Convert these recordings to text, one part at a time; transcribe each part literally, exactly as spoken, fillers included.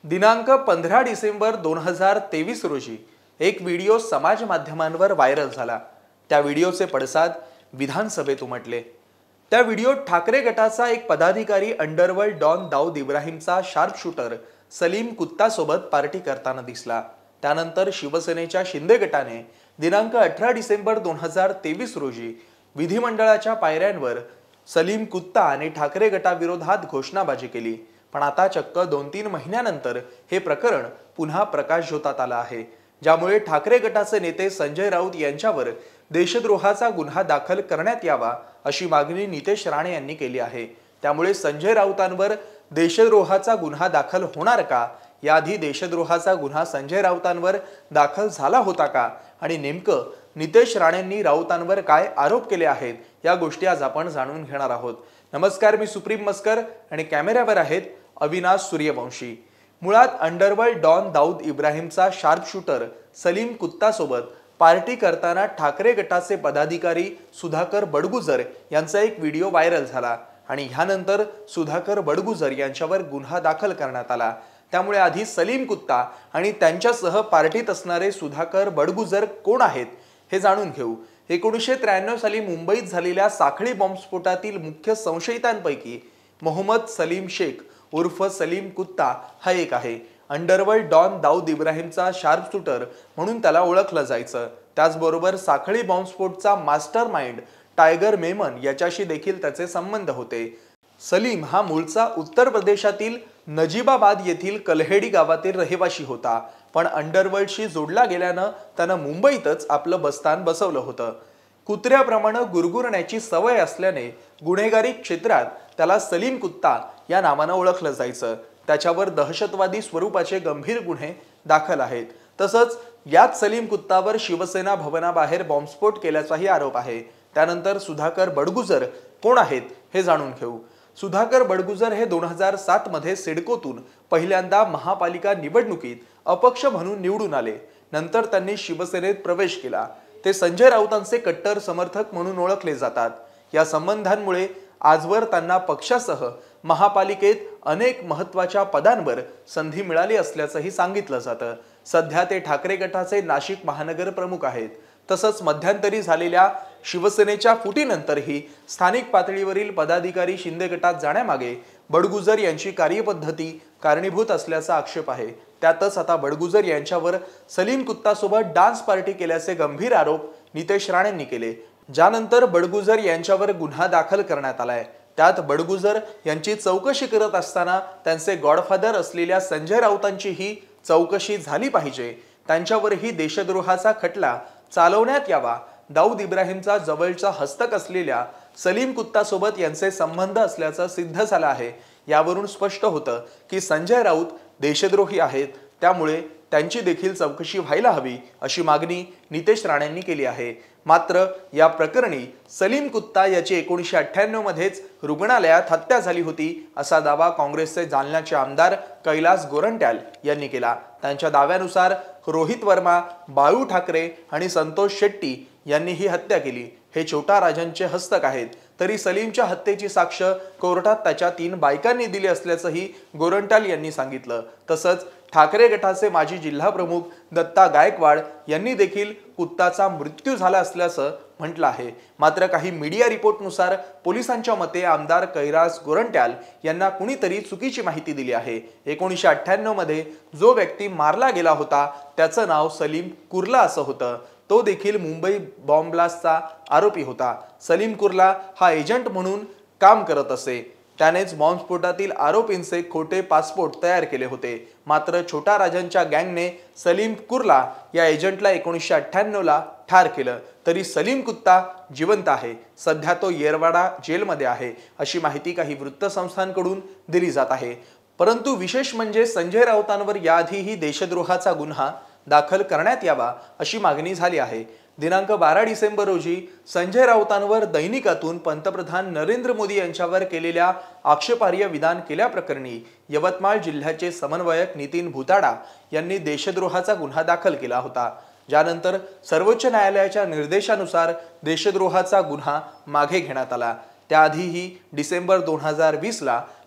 दिनांक पंधरा डिसेंबर दोन हजार तेवीस रोजी एक व्हिडिओ समाज माध्यमांवर व्हायरल झाला। त्या व्हिडिओचे पडसाद विधानसभेत उमटले। त्या व्हिडिओत ठाकरे गटाचा एक पदाधिकारी अंडरवर्ल्ड डॉन दाऊद इब्राहिमचा शार्प शूटर सलीम कुत्ता सोबत पार्टी करताना दिसला। त्यानंतर शिवसेनेच्या शिंदे गटाने दिनांक अठरा डिसेंबर दोन हजार तेवीस रोजी विधिमंडळाच्या पायऱ्यांवर सलीम कुत्ता आणि ठाकरे गटाविरोधात घोषणाबाजी केली। पण आता चक्क दोन तीन महिन्यानंतर हे प्रकरण पुन्हा प्रकाशझोतात आलं आहे, ज्यामुळे ठाकरे गटाचे नेते संजय राऊत यांच्यावर देशद्रोहाचा गुन्हा दाखल करण्यात यावा अशी मागणी नितेश राणे यांनी केली आहे। त्यामुळे संजय राऊतांवर देशद्रोहाचा गुन्हा दाखल होणार का, याआधी देशद्रोहाचा गुन्हा संजय राऊतांवर दाखल झाला होता का आणि नेमकं नितेश राणेंनी राऊतांवर काय आरोप केले आहेत, या गोष्टी आज आपण जाणून घेणार आहोत। नमस्कार, मी सुप्रीम मस्कर आणि कॅमेऱ्यावर आहेत अविनाश सूर्यवंशी। मुळात अंडरवर्ल्ड डॉन दाऊद इब्राहिमचा शार्प शूटर सलीम कुत्ता सोबत पार्टी करताना ठाकरे गटाचे पदाधिकारी सुधाकर बडगुजर यांचा एक व्हिडिओ व्हायरल झाला आणि ह्यानंतर सुधाकर बडगुजर यांच्यावर गुन्हा दाखल करण्यात आला। त्यामुळे आधी सलीम कुत्ता आणि त्यांच्यासह पार्टीत असणारे सुधाकर बडगुजर कोण आहेत हे जाणून घेऊ। एकोणीसशे त्र्याण्णव साली मुंबईत झालेल्या साखळी बॉम्बस्फोटातील मुख्य संशयितांपैकी मोहम्मद सलीम शेख उर्फ सलीम कुत्ता हा एक आहे। अंडरवर्ल्ड डॉन दाऊद इब्राहिमचा शार्प शूटर म्हणून त्याला ओळखलं जायचं। त्याचबरोबर साखळी बॉम्बस्फोटचा मास्टर माइंड टायगर मेमन याच्याशी देखील त्याचे संबंध होते। सलीम हा मूळचा उत्तर प्रदेशातील नजीबाबाद येथील कलहेडी गावातील रहिवासी होता, पण अंडरवर्ल्डशी जोडला गेल्यानं त्यानं मुंबईतच आपलं बस्तान बसवलं होतं। कुत्र्याप्रमाणे गुरगुरण्याची सवय असल्याने गुन्हेगारी क्षेत्रात त्याला सलीम कुत्ता या नावानं ओळखलं जायचं। त्याच्यावर दहशतवादी स्वरूपाचे गंभीर गुन्हे दाखल आहेत। तसंच याच सलीम कुत्तावर शिवसेना भवनाबाहेर बॉम्बस्फोट केल्याचाही आरोप आहे। त्यानंतर सुधाकर बडगुजर कोण आहेत हे जाणून घेऊ। सुधाकर बडगुजर हे दोन हजार सात मध्ये सिडकोतून पहिल्यांदा महापालिका निवडणुकीत अपक्ष म्हणून निवडून आले। नंतर त्यांनी शिवसेनेत प्रवेश केला। ते संजय राऊतांचे कट्टर समर्थक म्हणून ओळखले जातात। या संबंधांमुळे आजवर त्यांना पक्षासह महापालिकेत अनेक महत्त्वाच्या पदांवर संधी मिळाली असल्याचंही सांगितलं जातं। सध्या ते ठाकरे गटाचे नाशिक महानगर प्रमुख आहेत। तसंच मध्यंतरी झालेल्या शिवसेनेच्या फुटीनंतरही स्थानिक पातळीवरील पदाधिकारी शिंदे गटात जाण्यामागे बडगुजर यांची कार्यपद्धती कारणीभूत असल्याचा आक्षेप आहे। त्यातच आता बडगुजर यांच्यावर सलीम कुत्तासोबत डान्स पार्टी केल्याचे गंभीर आरोप नितेश राणेंनी केले, ज्यानंतर बडगुजर यांच्यावर गुन्हा दाखल करण्यात आलाय। त्यात बडगुजर यांची चौकशी करत असताना त्यांचे गॉडफादर असलेल्या संजय राऊतांचीही चौकशी झाली पाहिजे, त्यांच्यावरही देशद्रोहाचा खटला चालवण्यात यावा। दाऊद इब्राहिमचा जवळचा हस्तक असलेल्या सलीम कुत्तासोबत यांचे संबंध असल्याचं सिद्ध झालं आहे। यावरून स्पष्ट होतं की संजय राऊत देशद्रोही आहेत, त्यामुळे त्यांची देखील चौकशी व्हायला हवी अशी मागणी नितेश राणेंनी केली आहे। मात्र या प्रकरणी सलीम कुत्ता याची एकोणीसशे अठ्ठ्याण्णव मध्येच रुग्णालयात हत्या झाली होती असा दावा काँग्रेसचे जालन्याचे आमदार कैलास गोरंट्याल यांनी केला। त्यांच्या दाव्यानुसार रोहित वर्मा, बाळू ठाकरे आणि संतोष शेट्टी यांनी ही हत्या केली। हे छोटा राजांचे हस्तक आहेत, तरी सलीमच्या हत्येची साक्ष कोर्टात त्याच्या तीन बायकांनी दिली असल्याचंही गोरंट्याल यांनी सांगितलं। तसंच ठाकरे गटाचे माजी जिल्हा प्रमुख दत्ता गायकवाड यांनी देखील कुत्ताचा मृत्यू झाला असल्याचं म्हटलं आहे। मात्र काही मीडिया रिपोर्टनुसार पोलिसांच्या मते आमदार कैलास गोरंट्याल यांना कुणीतरी चुकीची माहिती दिली आहे। एकोणीसशे अठ्ठ्याण्णव मध्ये जो व्यक्ती मारला गेला होता त्याचं नाव सलीम कुर्ला असं होतं। तो देखील मुंबई बॉम्ब ब्लास्टचा आरोपी होता। सलीम कुर्ला हा एजंट म्हणून काम करत असे। त्यानेच बॉम्बस्फोटातील आरोपींचे खोटे पासपोर्ट तयार केले होते। मात्र छोटा राजांच्या गँगने सलीम कुर्ला या एजंटला एकोणीसशे अठ्ठ्याण्णव ला ठार केलं, तरी सलीम कुत्ता जिवंत आहे। सध्या तो येरवाडा जेलमध्ये आहे अशी माहिती काही वृत्तसंस्थांकडून दिली जात आहे। परंतु विशेष म्हणजे संजय राऊतांवर याआधीही देशद्रोहाचा गुन्हा दाखल करण्यात यावा अशी मागणी झाली आहे। दिनांक बारा डिसेंबर रोजी संजय राऊतांवर दैनिकातून पंतप्रधान नरेंद्र मोदी यांच्यावर केलेल्या आक्षेपार्ह विधान केल्याप्रकरणी यवतमाळ जिल्ह्याचे समन्वयक नितीन भुताडा यांनी देशद्रोहाचा गुन्हा दाखल केला होता। ज्यानंतर सर्वोच्च न्यायालयाच्या निर्देशानुसार देशद्रोहाचा गुन्हा मागे घेण्यात आला। त्याआधीही डिसेंबर दोन हजार वीस ला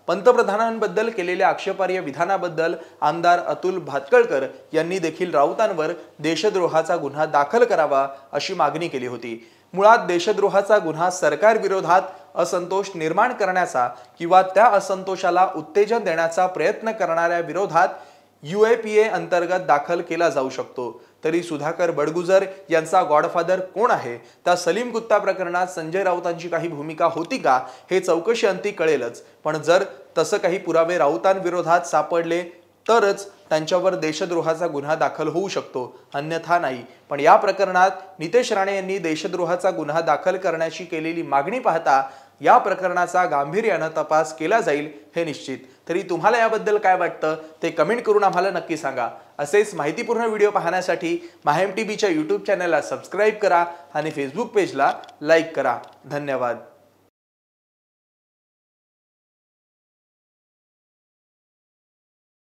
पंतप्रधानांबद्दल केलेल्या आक्षेपार्ह विधानाबद्दल आमदार अतुल भातखळकर यांनी देखील राऊतांवर देशद्रोहाचा गुन्हा दाखल करावा अशी मागणी केली होती। मुळात देशद्रोहाचा गुन्हा सरकार विरोधात असंतोष निर्माण करण्याचा किंवा त्या असंतोषाला उत्तेजन देण्याचा प्रयत्न करणाऱ्या विरोधात यू ए पी ए अंतर्गत दाखल केला जाऊ शकतो। तरी सुधाकर बडगुजर यांचा गॉडफादर कोण आहे, त्या सलीम कुत्ता प्रकरणात संजय राऊतांची काही भूमिका होती का हे चौकशी अंती कळेलच। पण जर तसं काही पुरावे राऊतांविरोधात सापडले तरच त्यांच्यावर देशद्रोहाचा गुन्हा दाखल होऊ शकतो, अन्यथा नाही। पण या प्रकरणात नितेश राणे यांनी देशद्रोहाचा गुन्हा दाखल करण्याची केलेली मागणी पाहता या प्रकरणाचा गांभीर्याने तपास केला जाईल हे निश्चित। तरी तुम्हाला याबद्दल काय वाटतं ते कमेंट करून आम्हाला नक्की सांगा। असेच माहितीपूर्ण व्हिडिओ पाहण्यासाठी माहीम टीव्हीच्या यूट्यूब चॅनलला सबस्क्राईब करा आणि फेसबुक पेजला लाईक करा। धन्यवाद।